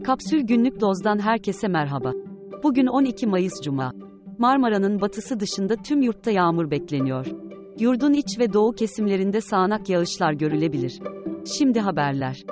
Kapsül Günlük Doz'dan herkese merhaba. Bugün 12 Mayıs Cuma. Marmara'nın batısı dışında tüm yurtta yağmur bekleniyor. Yurdun iç ve doğu kesimlerinde sağanak yağışlar görülebilir. Şimdi haberler.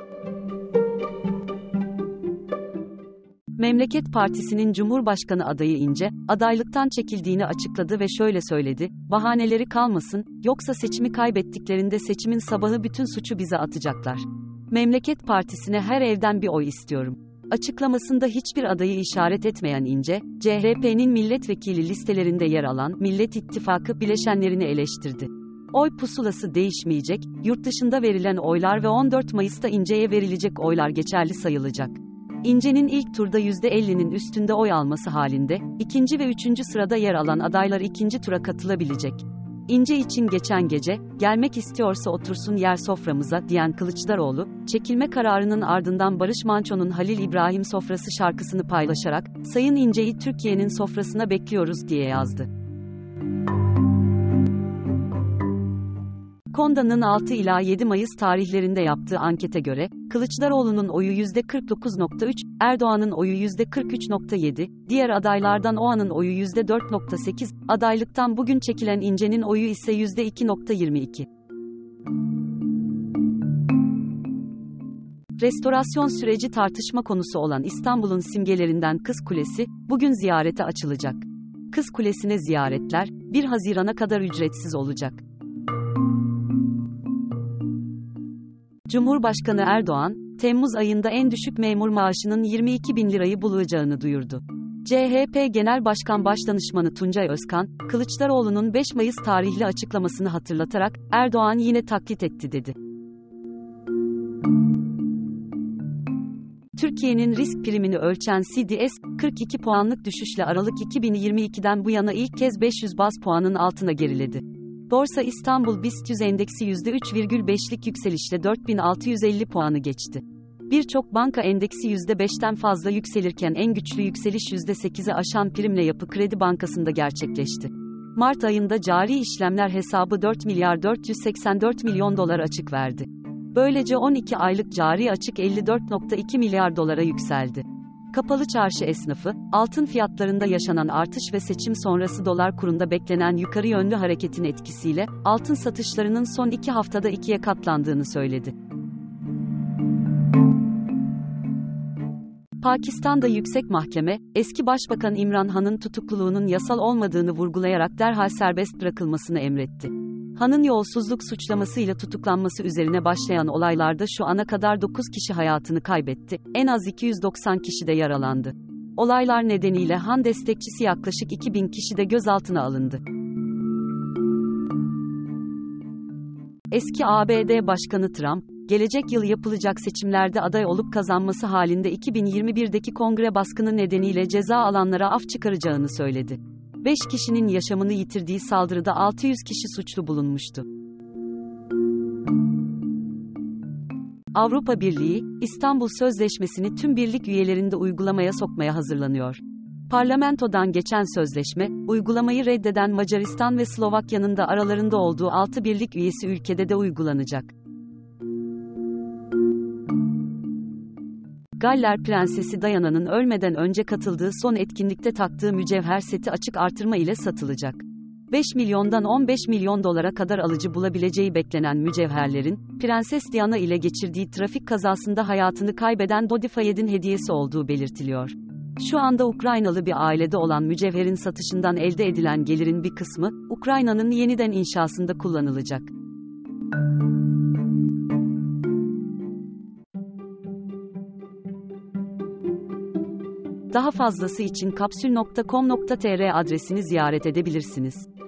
Memleket Partisi'nin Cumhurbaşkanı adayı İnce, adaylıktan çekildiğini açıkladı ve şöyle söyledi: "Bahaneleri kalmasın, yoksa seçimi kaybettiklerinde seçimin sabahı bütün suçu bize atacaklar. Memleket Partisi'ne her evden bir oy istiyorum." Açıklamasında hiçbir adayı işaret etmeyen İnce, CHP'nin milletvekili listelerinde yer alan Millet İttifakı bileşenlerini eleştirdi. Oy pusulası değişmeyecek, yurt dışında verilen oylar ve 14 Mayıs'ta İnce'ye verilecek oylar geçerli sayılacak. İnce'nin ilk turda %50'nin üstünde oy alması halinde, ikinci ve üçüncü sırada yer alan adaylar ikinci tura katılabilecek. İnce için geçen gece, "Gelmek istiyorsa otursun yer soframıza" diyen Kılıçdaroğlu, çekilme kararının ardından Barış Manço'nun Halil İbrahim Sofrası şarkısını paylaşarak, "Sayın İnce'yi Türkiye'nin sofrasına bekliyoruz" diye yazdı. KONDA'nın 6 ila 7 Mayıs tarihlerinde yaptığı ankete göre, Kılıçdaroğlu'nun oyu %49.3, Erdoğan'ın oyu %43.7, diğer adaylardan Oğan'ın oyu %4.8, adaylıktan bugün çekilen İnce'nin oyu ise %2.22. Restorasyon süreci tartışma konusu olan İstanbul'un simgelerinden Kız Kulesi, bugün ziyarete açılacak. Kız Kulesi'ne ziyaretler, 1 Haziran'a kadar ücretsiz olacak. Cumhurbaşkanı Erdoğan, Temmuz ayında en düşük memur maaşının 22 bin lirayı bulacağını duyurdu. CHP Genel Başkan Başdanışmanı Tuncay Özkan, Kılıçdaroğlu'nun 5 Mayıs tarihli açıklamasını hatırlatarak, "Erdoğan yine taklit etti" dedi. Türkiye'nin risk primini ölçen CDS, 42 puanlık düşüşle Aralık 2022'den bu yana ilk kez 500 baz puanın altına geriledi. Borsa İstanbul BIST 100 endeksi %3,5'lik yükselişle 4650 puanı geçti. Birçok banka endeksi %5'ten fazla yükselirken en güçlü yükseliş %8'i aşan Primle Yapı Kredi Bankası'nda gerçekleşti. Mart ayında cari işlemler hesabı 4 milyar 484 milyon dolar açık verdi. Böylece 12 aylık cari açık 54,2 milyar dolara yükseldi. Kapalı çarşı esnafı, altın fiyatlarında yaşanan artış ve seçim sonrası dolar kurunda beklenen yukarı yönlü hareketin etkisiyle, altın satışlarının son 2 haftada 2'ye katlandığını söyledi. Pakistan'da yüksek mahkeme, eski Başbakan İmran Han'ın tutukluluğunun yasal olmadığını vurgulayarak derhal serbest bırakılmasını emretti. Han'ın yolsuzluk suçlamasıyla tutuklanması üzerine başlayan olaylarda şu ana kadar 9 kişi hayatını kaybetti, en az 290 kişi de yaralandı. Olaylar nedeniyle Han destekçisi yaklaşık 2000 kişi de gözaltına alındı. Eski ABD Başkanı Trump, gelecek yıl yapılacak seçimlerde aday olup kazanması halinde 2021'deki kongre baskını nedeniyle ceza alanlara af çıkaracağını söyledi. 5 kişinin yaşamını yitirdiği saldırıda 600 kişi suçlu bulunmuştu. Avrupa Birliği, İstanbul Sözleşmesi'ni tüm birlik üyelerinde uygulamaya sokmaya hazırlanıyor. Parlamentodan geçen sözleşme, uygulamayı reddeden Macaristan ve Slovakya'nın da aralarında olduğu 6 birlik üyesi ülkede de uygulanacak. Galler Prensesi Diana'nın ölmeden önce katıldığı son etkinlikte taktığı mücevher seti açık artırma ile satılacak. 5 milyondan 15 milyon dolara kadar alıcı bulabileceği beklenen mücevherlerin, Prenses Diana ile geçirdiği trafik kazasında hayatını kaybeden Dodi Fayed'in hediyesi olduğu belirtiliyor. Şu anda Ukraynalı bir ailede olan mücevherin satışından elde edilen gelirin bir kısmı, Ukrayna'nın yeniden inşasında kullanılacak. Daha fazlası için kapsül.com.tr adresini ziyaret edebilirsiniz.